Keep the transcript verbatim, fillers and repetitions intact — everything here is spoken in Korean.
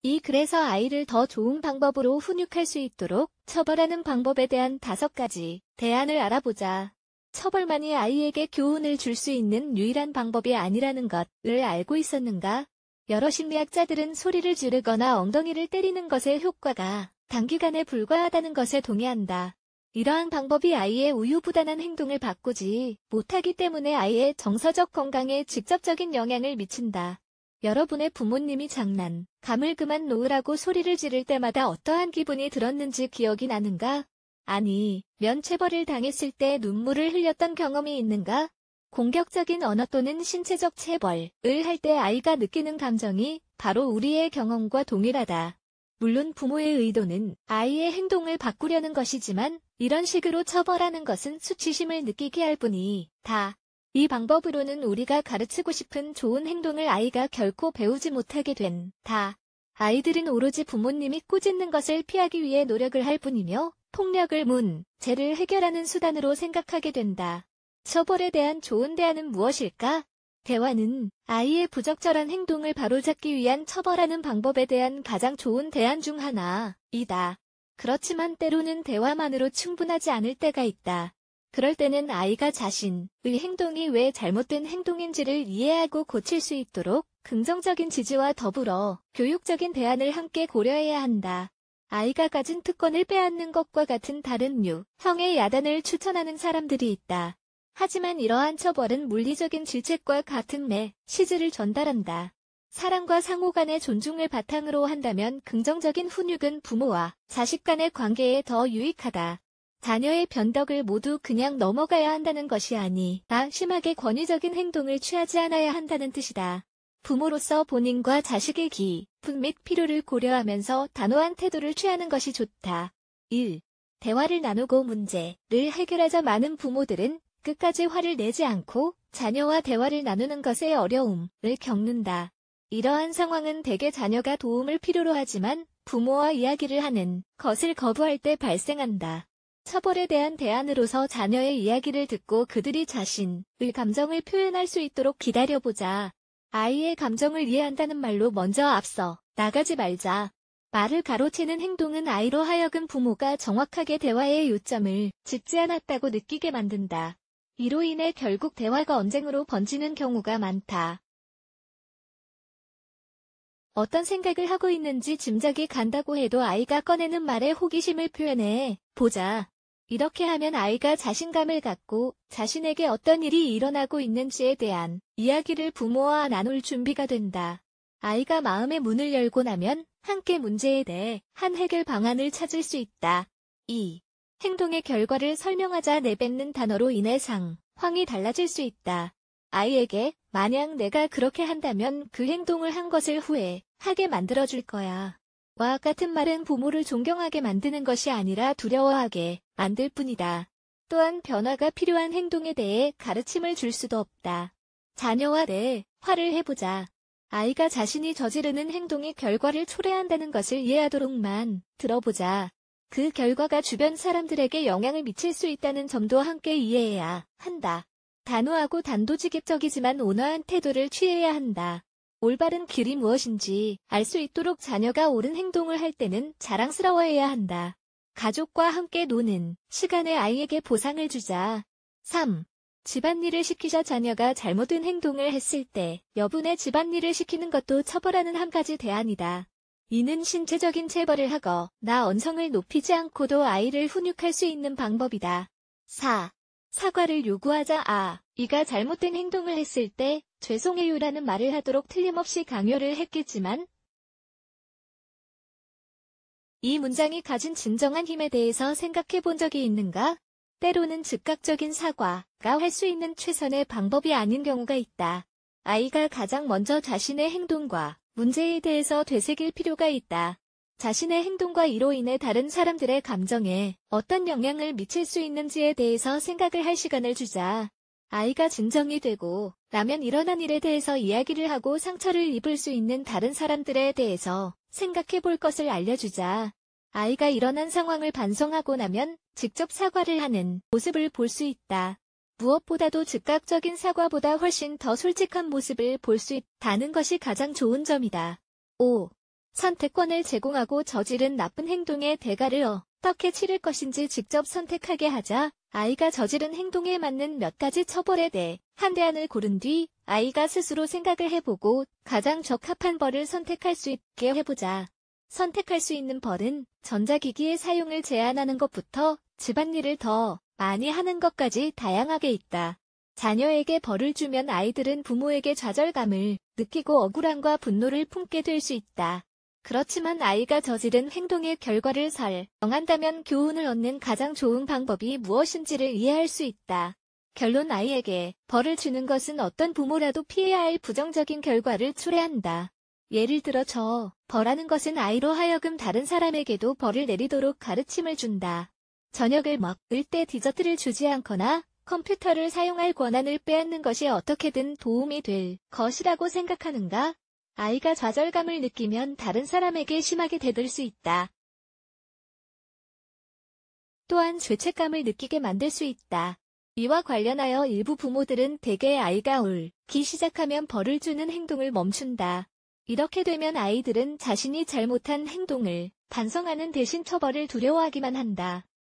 이 글에서 아이를 더 좋은 방법으로 훈육할 수 있도록 처벌하는 방법에 대한 다섯 가지 대안을 알아보자. 처벌만이 아이에게 교훈을 줄 수 있는 유일한 방법이 아니라는 것을 알고 있었는가? 여러 심리학자들은 소리를 지르거나 엉덩이를 때리는 것의 효과가 단기간에 불과하다는 것에 동의한다. 이러한 방법이 아이의 우유부단한 행동을 바꾸지 못하기 때문에 아이의 정서적 건강에 직접적인 영향을 미친다. 여러분의 부모님이 장난, 감을 그만 놓으라고 소리를 지를 때마다 어떠한 기분이 들었는지 기억이 나는가? 아니, 면체벌을 당했을 때 눈물을 흘렸던 경험이 있는가? 공격적인 언어 또는 신체적 체벌을 할 때 아이가 느끼는 감정이 바로 우리의 경험과 동일하다. 물론 부모의 의도는 아이의 행동을 바꾸려는 것이지만 이런 식으로 처벌하는 것은 수치심을 느끼게 할 뿐이다. 이 방법으로는 우리가 가르치고 싶은 좋은 행동을 아이가 결코 배우지 못하게 된다. 아이들은 오로지 부모님이 꾸짖는 것을 피하기 위해 노력을 할 뿐이며 폭력을 문제를 해결하는 수단으로 생각하게 된다. 처벌에 대한 좋은 대안은 무엇일까? 대화는 아이의 부적절한 행동을 바로잡기 위한 처벌하는 방법에 대한 가장 좋은 대안 중 하나이다. 그렇지만 때로는 대화만으로 충분하지 않을 때가 있다. 그럴 때는 아이가 자신의 행동이 왜 잘못된 행동인지를 이해하고 고칠 수 있도록 긍정적인 지지와 더불어 교육적인 대안을 함께 고려해야 한다. 아이가 가진 특권을 빼앗는 것과 같은 다른 유형의 야단을 추천하는 사람들이 있다. 하지만 이러한 처벌은 물리적인 질책과 같은 메시지를 전달한다. 사랑과 상호 간의 존중을 바탕으로 한다면 긍정적인 훈육은 부모와 자식 간의 관계에 더 유익하다. 자녀의 변덕을 모두 그냥 넘어가야 한다는 것이 아니라 심하게 권위적인 행동을 취하지 않아야 한다는 뜻이다. 부모로서 본인과 자식의 기분 및 필요를 고려하면서 단호한 태도를 취하는 것이 좋다. 일. 대화를 나누고 문제를 해결하자. 많은 부모들은 끝까지 화를 내지 않고 자녀와 대화를 나누는 것에 어려움을 겪는다. 이러한 상황은 대개 자녀가 도움을 필요로 하지만 부모와 이야기를 하는 것을 거부할 때 발생한다. 처벌에 대한 대안으로서 자녀의 이야기를 듣고 그들이 자신의 감정을 표현할 수 있도록 기다려보자. 아이의 감정을 이해한다는 말로 먼저 앞서 나가지 말자. 말을 가로채는 행동은 아이로 하여금 부모가 정확하게 대화의 요점을 짚지 않았다고 느끼게 만든다. 이로 인해 결국 대화가 언쟁으로 번지는 경우가 많다. 어떤 생각을 하고 있는지 짐작이 간다고 해도 아이가 꺼내는 말에 호기심을 표현해 보자. 이렇게 하면 아이가 자신감을 갖고 자신에게 어떤 일이 일어나고 있는지에 대한 이야기를 부모와 나눌 준비가 된다. 아이가 마음의 문을 열고 나면 함께 문제에 대해 한 해결 방안을 찾을 수 있다. 이. 행동의 결과를 설명하자. 내뱉는 단어로 인해 상황이 달라질 수 있다. 아이에게 만약 내가 그렇게 한다면 그 행동을 한 것을 후회하게 만들어줄 거야. 와 같은 말은 부모를 존경하게 만드는 것이 아니라 두려워하게 만들 뿐이다. 또한 변화가 필요한 행동에 대해 가르침을 줄 수도 없다. 자녀와 대화를 해보자. 아이가 자신이 저지르는 행동이 결과를 초래한다는 것을 이해하도록만 들어보자. 그 결과가 주변 사람들에게 영향을 미칠 수 있다는 점도 함께 이해해야 한다. 단호하고 단도직입적이지만 온화한 태도를 취해야 한다. 올바른 길이 무엇인지 알 수 있도록 자녀가 옳은 행동을 할 때는 자랑스러워해야 한다. 가족과 함께 노는 시간에 아이에게 보상을 주자. 삼. 집안일을 시키자. 자녀가 잘못된 행동을 했을 때 여분의 집안일을 시키는 것도 처벌하는 한 가지 대안이다. 이는 신체적인 체벌을 하거나 언성을 높이지 않고도 아이를 훈육할 수 있는 방법이다. 사. 사과를 요구하자. 아, 이가 잘못된 행동을 했을 때 죄송해요라는 말을 하도록 틀림없이 강요를 했겠지만 이 문장이 가진 진정한 힘에 대해서 생각해 본 적이 있는가? 때로는 즉각적인 사과가 할 수 있는 최선의 방법이 아닌 경우가 있다. 아이가 가장 먼저 자신의 행동과 문제에 대해서 되새길 필요가 있다. 자신의 행동과 이로 인해 다른 사람들의 감정에 어떤 영향을 미칠 수 있는지에 대해서 생각을 할 시간을 주자. 아이가 진정이 되고 나면 일어난 일에 대해서 이야기를 하고 상처를 입을 수 있는 다른 사람들에 대해서 생각해 볼 것을 알려주자. 아이가 일어난 상황을 반성하고 나면 직접 사과를 하는 모습을 볼 수 있다. 무엇보다도 즉각적인 사과보다 훨씬 더 솔직한 모습을 볼 수 있다는 것이 가장 좋은 점이다. 오. 선택권을 제공하고 저지른 나쁜 행동의 대가를 어떻게 치를 것인지 직접 선택하게 하자 아이가 저지른 행동에 맞는 몇 가지 처벌에 대한 대안을 고른 뒤 아이가 스스로 생각을 해보고 가장 적합한 벌을 선택할 수 있게 해보자. 선택할 수 있는 벌은 전자기기의 사용을 제한하는 것부터 집안일을 더 많이 하는 것까지 다양하게 있다. 자녀에게 벌을 주면 아이들은 부모에게 좌절감을 느끼고 억울함과 분노를 품게 될 수 있다. 그렇지만 아이가 저지른 행동의 결과를 설명한다면 교훈을 얻는 가장 좋은 방법이 무엇인지를 이해할 수 있다. 결론 아이에게 벌을 주는 것은 어떤 부모라도 피해야 할 부정적인 결과를 초래한다. 예를 들어 저 벌하는 것은 아이로 하여금 다른 사람에게도 벌을 내리도록 가르침을 준다. 저녁을 먹을 때 디저트를 주지 않거나 컴퓨터를 사용할 권한을 빼앗는 것이 어떻게든 도움이 될 것이라고 생각하는가? 아이가 좌절감을 느끼면 다른 사람에게 심하게 대들 수 있다. 또한 죄책감을 느끼게 만들 수 있다. 이와 관련하여 일부 부모들은 대개 아이가 울기 시작하면 벌을 주는 행동을 멈춘다. 이렇게 되면 아이들은 자신이 잘못한 행동을 반성하는 대신 처벌을 두려워하기만 한다.